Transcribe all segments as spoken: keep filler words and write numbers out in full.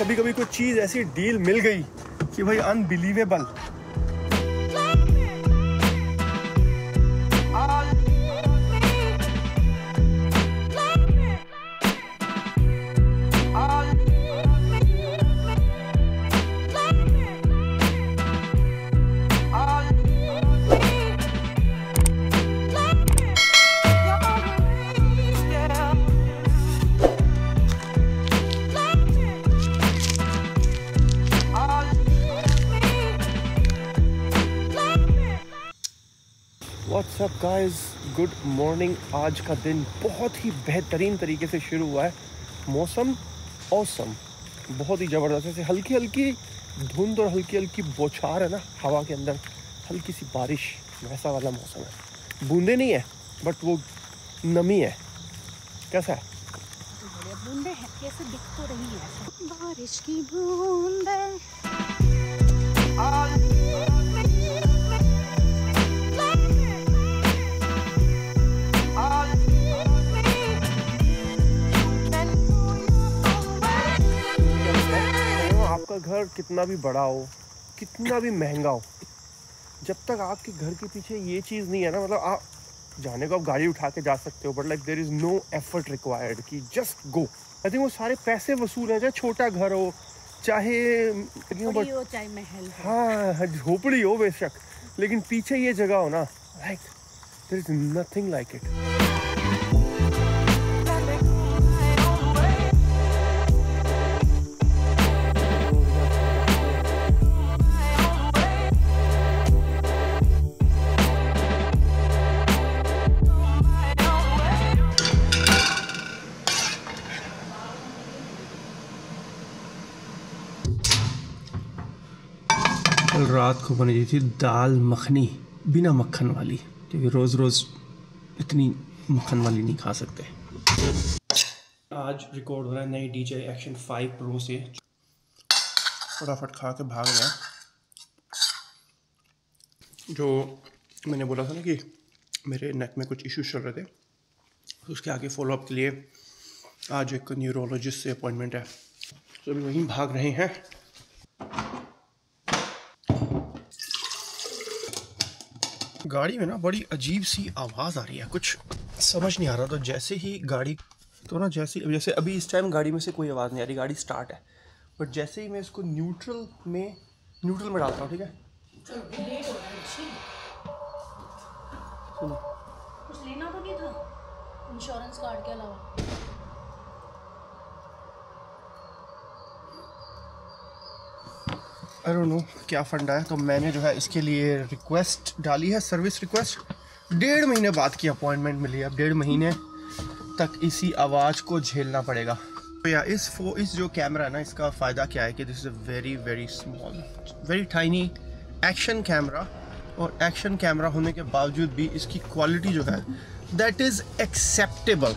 कभी कभी कोई चीज़ ऐसी डील मिल गई कि भाई unbelievable. What's up guys, good morning. आज का दिन बहुत ही बेहतरीन तरीके से शुरू हुआ है। मौसम औसम, बहुत ही ज़बरदस्त। ऐसे हल्की हल्की धुंध और हल्की हल्की बौछार है ना हवा के अंदर, हल्की सी बारिश, वैसा वाला मौसम है। बूंदे नहीं है बट वो नमी है। कैसा है? बूंदे हैं, कैसे दिख तो रही है बारिश की बूंदे। आपका घर कितना भी बड़ा हो, कितना भी महंगा हो, जब तक आपके घर के पीछे ये चीज़ नहीं है ना, मतलब आप जाने को आप गाड़ी उठा के जा सकते हो but like there is no effort required कि जस्ट गो। आई थिंक वो सारे पैसे वसूल हैं, चाहे छोटा घर हो, चाहे झोपड़ी हो, चाहे महल हो। हाँ, झोपड़ी हो बेशक, लेकिन पीछे ये जगह हो ना, like there is nothing like it. कल रात को बनी थी दाल मखनी बिना मक्खन वाली, क्योंकि रोज़ रोज़ इतनी मक्खन वाली नहीं खा सकते। आज रिकॉर्ड हो रहा है नई D J action five pro से। फटाफट खा के भाग गया। जो मैंने बोला था ना कि मेरे नेक में कुछ इश्यूज चल रहे थे, उसके आगे फॉलोअप के लिए आज एक न्यूरोलॉजिस्ट से अपॉइंटमेंट है, तो अभी वहीं भाग रहे हैं। गाड़ी में ना बड़ी अजीब सी आवाज़ आ रही है, कुछ समझ नहीं आ रहा। तो जैसे ही गाड़ी तो ना जैसे जैसे अभी इस टाइम गाड़ी में से कोई आवाज़ नहीं आ रही, गाड़ी स्टार्ट है, बट जैसे ही मैं इसको न्यूट्रल में न्यूट्रल में डालता हूँ, ठीक है, सुनो, कुछ लेना तो नहीं था इंश्योरेंस कार्ड के अलावा? आई डोंट नो क्या फंडा है। तो मैंने जो है इसके लिए रिक्वेस्ट डाली है, सर्विस रिक्वेस्ट। डेढ़ महीने बाद की अपॉइंटमेंट मिली है। अब डेढ़ महीने तक इसी आवाज़ को झेलना पड़ेगा। तो या इस फो इस जो कैमरा है ना, इसका फ़ायदा क्या है कि this is a very very small very tiny action camera, और एक्शन कैमरा होने के बावजूद भी इसकी क्वालिटी जो है दैट इज़ एक्सेप्टेबल।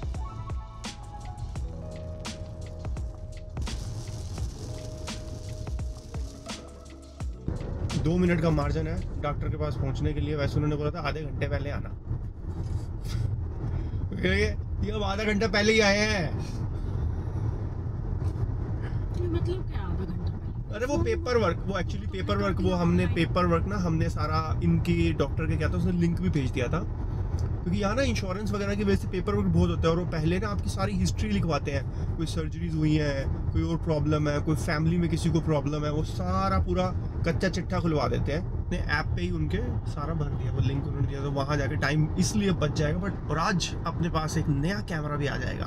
दो मिनट का मार्जिन है डॉक्टर के पास पहुंचने के लिए। वैसे उन्होंने बोला था आधे घंटे पहले आना। ये अब आधा घंटा पहले ही आए हैं। मतलब क्या आधा घंटा पहले? अरे वो पेपर वर्क, वो एक्चुअली पेपर वर्क, वो हमने पेपर वर्क ना हमने सारा इनकी डॉक्टर के क्या था, उसने लिंक भी भेज दिया था, क्योंकि यहाँ ना इंश्योरेंस वगैरह की वजह से पेपर वर्क बहुत होता है। और वो पहले ना आपकी सारी हिस्ट्री लिखवाते हैं, कोई सर्जरीज हुई हैं, कोई और प्रॉब्लम है, कोई फैमिली में किसी को प्रॉब्लम है, वो सारा पूरा कच्चा चिट्ठा खुलवा देते हैं। अपने ऐप पे ही उनके सारा भर दिया, वो लिंक उन्होंने दिया, तो वहाँ जाके टाइम इसलिए बच जाएगा। बट और आज अपने पास एक नया कैमरा भी आ जाएगा।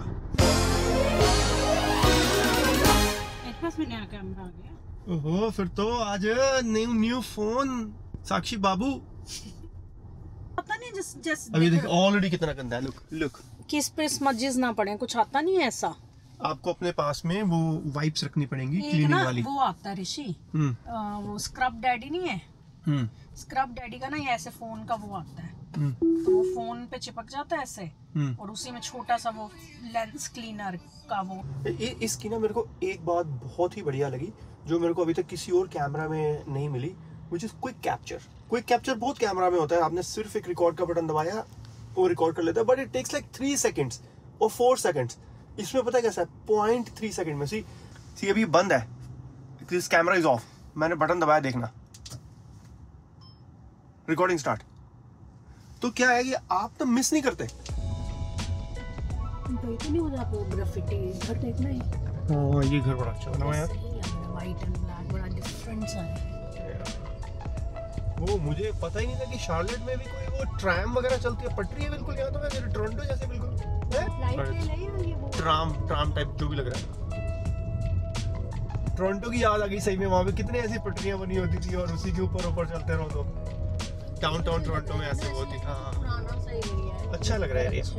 मेरे पास भी नया कैमरा आ गया। ओहो, फिर तो आज न्यू न्यू फोन साक्षी बाबू। पता नहीं जिस जिस अभी देख ऑलरेडी कितना गंदा है। लुक लुक, किस पे स्मजेस ना पड़े, कुछ आता नहीं है ऐसा। आपको अपने पास में वो वाइप्स रखनी पड़ेंगी, एक क्लीनिंग ना वाली। वो आता है ऋषि, हम्म आ, वो स्क्रब डैडी नहीं है, हम्म स्क्रब डैडी का ना ये ऐसे फोन का वो आता है, हम्म तो वो फोन पे चिपक जाता है ऐसे, हम्म। और उसी में छोटा सा वो लेंस क्लीनर का वो। इ- इसकी ना मेरे को एक बात बहुत ही बढ़िया लगी, जो मेरे को अभी तक किसी और कैमरा में नहीं मिली, which is quick capture. Quick capture बहुत कैमरा में होता है, आपने सिर्फ एक रिकॉर्ड का बटन दबाया वो रिकॉर्ड कर लेता है, but it takes like three seconds और फोर सेकेंड्स। इसमें पता है कैसा है, पॉइंट थ्री सेकेंड में सी सी अभी बंद है, दिस कैमरा इज ऑफ, मैंने बटन दबाया, देखना रिकॉर्डिंग स्टार्ट। तो क्या है कि आप तो मिस नहीं करते। नहीं हो जाता वो ग्राफिटी घर देखना है। हाँ ये घर बड़ा अच्छा बना हुआ है यार, व्हाइट एंड ब्लैक बड़ा डिफरेंट सा है। वो मुझे पता ही नहीं था कि शार्लेट में भी कोई वो ट्रैम वगैरह चलती है, पटरी है बिल्कुल यहाँ, तो मैं टोरंटो जैसे बिल्कुल लाइट रेल है या ये वो ट्राम ट्राम टाइप जो भी लग रहा है। टोरंटो की याद आ गई सही में, वहाँ पे कितने ऐसी पटरियां बनी होती थी और उसी के ऊपर ऊपर चलते रहो। तो डाउन टाउन टोरंटो में ऐसे होती। हाँ पुराना सा एरिया है, अच्छा लग रहा है एरिया।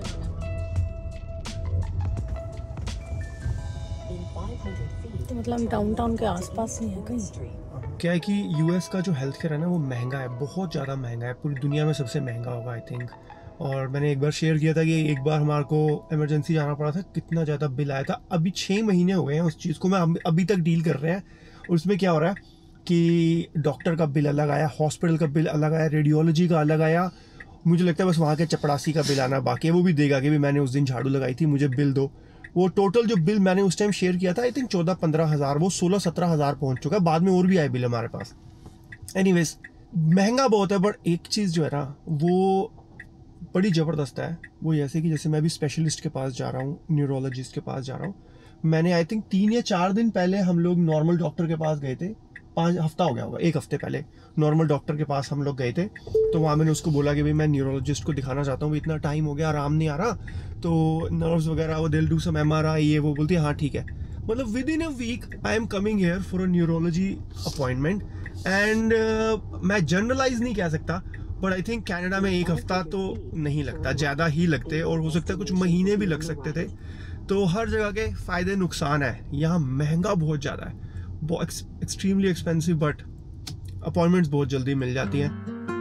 तो मतलब डाउनटाउन के आसपास ही है कहीं। क्या है कि यूएस का जो हेल्थ केयर है ना वो महंगा है, बहुत ज़्यादा महंगा है, पूरी दुनिया में सबसे महंगा होगा आई थिंक। और मैंने एक बार शेयर किया था कि एक बार हमारे को इमरजेंसी जाना पड़ा था, कितना ज़्यादा बिल आया था। अभी छः महीने हो गए हैं उस चीज़ को, मैं अभी तक डील कर रहे हैं। और उसमें क्या हो रहा है कि डॉक्टर का बिल अलग आया, हॉस्पिटल का बिल अलग आया, रेडियोलॉजी का अलग आया। मुझे लगता है बस वहाँ के चपड़ासी का बिल आना बाकी है, वो भी देगा कि भी मैंने उस दिन झाड़ू लगाई थी, मुझे बिल दो। वो टोटल जो बिल मैंने उस टाइम शेयर किया था आई थिंक चौदह पंद्रह हज़ार, वो सोलह सत्रह हज़ार पहुँच चुका है। बाद में और भी आए बिल हमारे पास। एनीवेज महंगा बहुत है, बट एक चीज़ जो है ना वो बड़ी ज़बरदस्त है। वो जैसे कि जैसे मैं भी स्पेशलिस्ट के पास जा रहा हूँ, न्यूरोलॉजिस्ट के पास जा रहा हूँ। मैंने आई थिंक तीन या चार दिन पहले हम लोग नॉर्मल डॉक्टर के पास गए थे, पाँच हफ्ता हो गया होगा, एक हफ्ते पहले नॉर्मल डॉक्टर के पास हम लोग गए थे। तो वहाँ मैंने उसको बोला कि भाई मैं न्यूरोलॉजिस्ट को दिखाना चाहता हूँ, इतना टाइम हो गया आराम नहीं आ रहा, तो नर्व्स वगैरह वो दिल do some M R I ये वो। बोलती है हाँ ठीक है। मतलब within a week I am coming here for a neurology appointment. And मैं जनरलाइज नहीं कह सकता, बट आई थिंक कनाडा में एक हफ्ता तो नहीं लगता, ज़्यादा ही लगते, और हो सकता है कुछ महीने भी लग सकते थे। तो हर जगह के फ़ायदे नुकसान है। यहाँ महंगा बहुत ज़्यादा है, बहुत एक्सट्रीमली एक्सपेंसिव, बट अपॉइंटमेंट्स बहुत जल्दी मिल जाती हैं।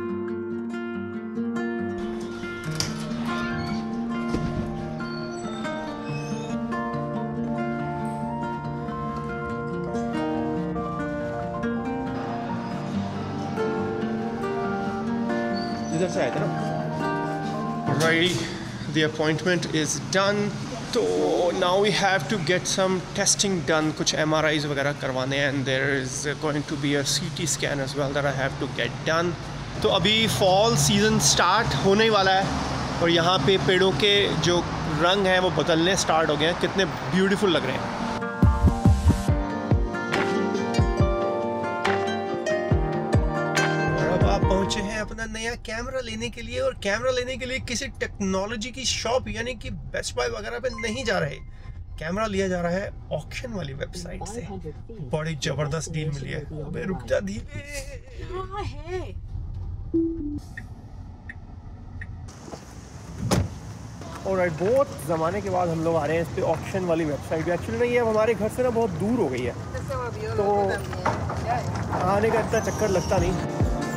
इधर से आए थे ना। Right, the appointment is done. तो now we have to get some testing done, कुछ एम आर आईज वगैरह करवाने हैं, and there is going to be a C T scan as well that I have to get done. तो अभी fall season start होने ही वाला है, और यहाँ पे पेड़ों के जो रंग हैं वो बदलने स्टार्ट हो गए हैं, कितने ब्यूटीफुल लग रहे हैं। पहुंचे हैं अपना नया कैमरा लेने के लिए, और कैमरा लेने के लिए किसी टेक्नोलॉजी की शॉप यानी कि बेस्ट बाय वगैरह पे नहीं जा रहे। कैमरा लिया जा रहा है ऑक्शन वाली वेबसाइट से। बड़ी जबरदस्त डील मिली है। अबे रुक जा धीरे। क्या है? ऑलराइट, बहुत ज़माने के बाद हम लोग आ रहे हैं इस पे ऑक्शन वाली वेबसाइट पे। एक्चुअली नहीं है, अब हमारे घर से ना बहुत दूर हो गई है, तो आने का इतना चक्कर लगता नहीं।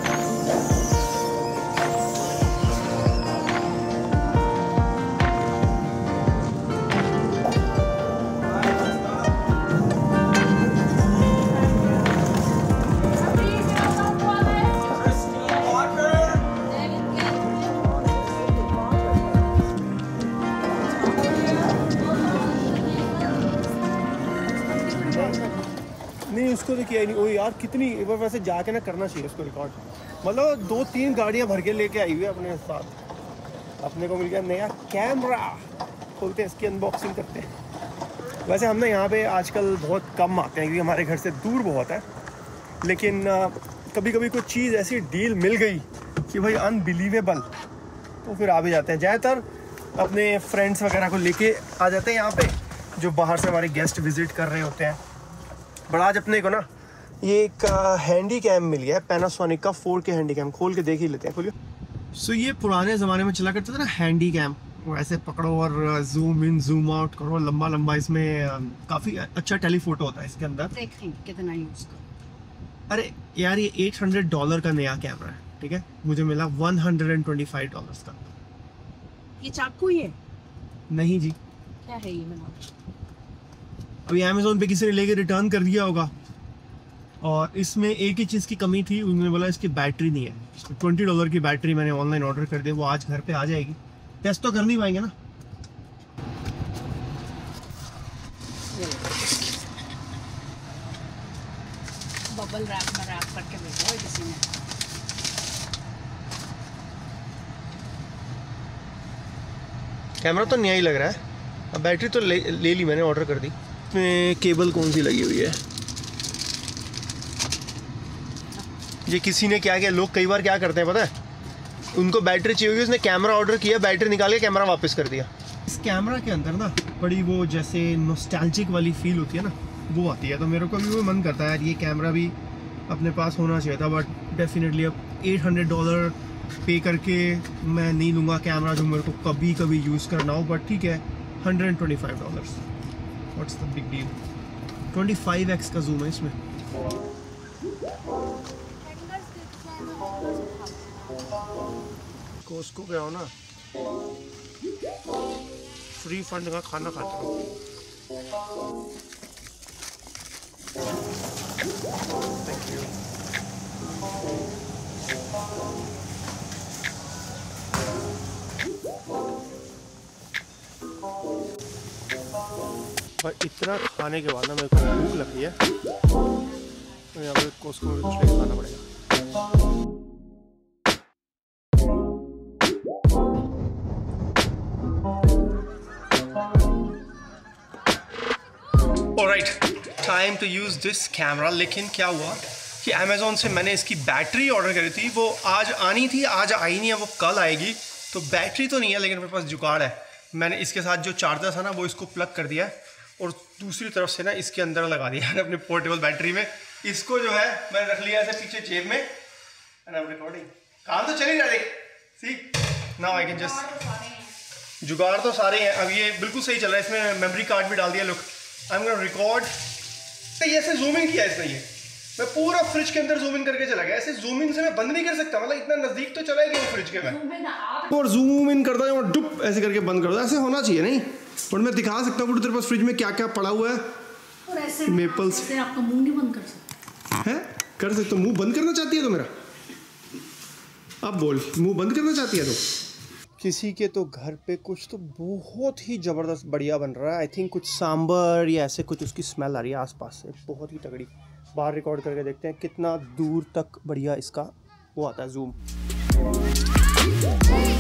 नहीं उसको तो किया ही नहीं। ओ यार कितनी वैसे जाके ना करना चाहिए उसको रिकॉर्ड। मतलब दो तीन गाड़ियां भर के लेके आई हुई है अपने साथ। अपने को मिल गया नया कैमरा, खोलते हैं इसकी अनबॉक्सिंग करते हैं। वैसे हम ना यहाँ पे आजकल बहुत कम आते हैं क्योंकि हमारे घर से दूर बहुत है, लेकिन कभी कभी कोई चीज़ ऐसी डील मिल गई कि भाई अनबिलीवेबल, तो फिर आ भी जाते हैं। ज़्यादातर अपने फ्रेंड्स वगैरह को लेके आ जाते हैं यहाँ पे, जो बाहर से हमारे गेस्ट विजिट कर रहे होते हैं। बट आज अपने को ना ये एक हैंडी कैम मिल गया है, पैनासोनिक का फोर के हैंडी कैम। खोल के देख ही लेते हैं, खोलिए। सो so, ये पुराने ज़माने में चला करता था ना हैंडी कैम, वो ऐसे पकड़ो और जूम इन जूम आउट करो, लंबा लंबा। इसमें काफ़ी अच्छा टेलीफोटो होता है इसके अंदर। देखें कितना यूज़ करो। अरे यार ये एट हंड्रेड डॉलर का नया कैमरा है, ठीक है, मुझे मिला one hundred and twenty five dollar का। ये चाकू ही है? नहीं जी। क्या है ये? मैंने अभी अमेज़ोन पे किसी ने लेके रिटर्न कर दिया होगा, और इसमें एक ही चीज़ की कमी थी, उन्होंने बोला इसकी बैटरी नहीं है। ट्वेंटी डॉलर की बैटरी मैंने ऑनलाइन ऑर्डर कर दी, वो आज घर पे आ जाएगी। टेस्ट तो कर नहीं पाएंगे ना। बबल रैप में रैप करके भेजा है किसी ने। कैमरा तो नया ही लग रहा है। अब बैटरी तो ले, ले ली मैंने, ऑर्डर कर दी। इसमें केबल कौन सी लगी हुई है? ये किसी ने क्या किया, लोग कई बार क्या करते हैं पता है, उनको बैटरी चाहिए होगी, उसने कैमरा ऑर्डर किया, बैटरी निकाल के कैमरा वापस कर दिया। इस कैमरा के अंदर ना बड़ी वो जैसे नॉस्टैल्जिक वाली फील होती है ना, वो आती है। तो मेरे को भी वो मन करता है यार, ये कैमरा भी अपने पास होना चाहिए था। बट डेफिनेटली अब आठ सौ डॉलर पे करके मैं नहीं लूँगा कैमरा जो मेरे को कभी कभी यूज़ करना हो। बट ठीक है, एक सौ पच्चीस dollars, what's the big deal. पच्चीस एक्स का जूम है इसमें। कोस्को गया हो ना, फ्री फंड का खाना खाता हूँ। Thank you. पर इतना खाने के बाद ना मेरे को भूख लगी है, तो यहाँ पे कोस्को में कुछ नहीं खाना पड़ेगा। Alright, time to use this camera. लेकिन क्या हुआ कि अमेज़ॉन से मैंने इसकी बैटरी ऑर्डर करी थी, वो आज आनी थी, आज आई नहीं है, वो कल आएगी। तो बैटरी तो नहीं है, लेकिन मेरे पास जुगाड़ है। मैंने इसके साथ जो चार्जर था ना, वो इसको प्लग कर दिया है और दूसरी तरफ से ना इसके अंदर लगा दिया है अपने पोर्टेबल बैटरी में। इसको जो है मैंने रख लिया ऐसे पीछे जेब में, एंड आई एम रिकॉर्डिंग। काम तो चल ही रहा है, see now I can just. जुगाड़ तो सारे हैं। अब ये बिल्कुल सही चल रहा है, इसमें मेमोरी कार्ड भी डाल दिया। Look, I am gonna record. ये ऐसे जूम इन किया इसने, ये मैं पूरा फ्रिज के अंदर जूम इन करके चला गया। ऐसे जूम इन से मैं बंद नहीं कर सकता, मतलब इतना नजदीक तो चला गया फ्रिज के मैं, और जूम इन करता है और डुप ऐसे करके बंद कर दो। ऐसे होना चाहिए नहीं, और मैं दिखा सकता हूँ तेरे पास फ्रिज में क्या क्या पड़ा हुआ है। और ऐसे मेपल्स ऐसे आपका मुंह नहीं बंद कर सकते है, कर सकते हो। मुंह बंद करना चाहती है तो मेरा, अब बोल, मुंह बंद करना चाहती है तो। किसी के तो घर पे कुछ तो बहुत ही ज़बरदस्त बढ़िया बन रहा है। आई थिंक कुछ सांबर या ऐसे कुछ उसकी स्मेल आ रही है आसपास से, बहुत ही तगड़ी। बाहर रिकॉर्ड करके देखते हैं कितना दूर तक बढ़िया इसका वो आता है जूम।